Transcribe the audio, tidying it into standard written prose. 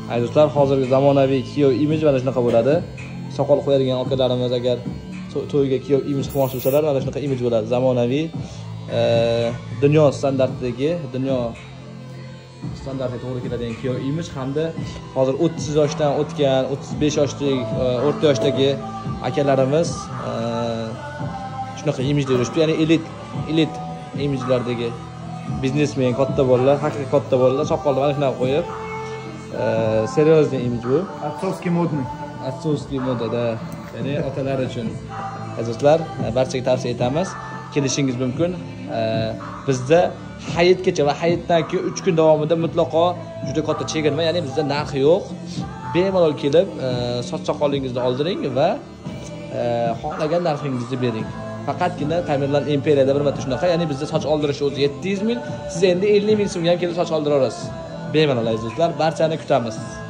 Azizlar, hozirgi zamonaviy kiyov imij mana shunaqa bo'ladi. Soqol qo'yadigan akalarimiz agar to'yga kiyov imij qilmoqchi bo'lsalar, mana shunaqa imij bo'ladi. Zamonaviy dunyo standartidagi, dunyo standartiga to'g'ri keladigan kiyov imij hamda hozir 30 yoshdan o'tgan, 35 yoshlik, o'rta yoshdagi akalarimiz shunaqa imijda yurishdi. Ya'ni elit imijlardagi biznesmen, katta bolalar, haqiqiy katta bolalar soqolni mana shunaqa qo'yib, seriozniy imij bu. Отцовский modada, ya'ni otalar uchun. Azizlar, barchaga tavsiya etamiz. Kelishingiz mumkin. Bizda hayitgacha va hayitdan keyin 3 kun davomida mutlaqo juda katta chegirma, ya'ni bizda narx yo'q. Bemalol kelib, soch soqolingizni oldiring va xohlagan narxingizni bering. Faqatgina Tamerlan Imperiyada bir marta shunaqa, ya'ni bizda soch oldirish o'zi 700 ming, siz endi 50 ming so'mga ham kelib soch oldira olasiz. Bemalol azizlar, barchani kutamiz.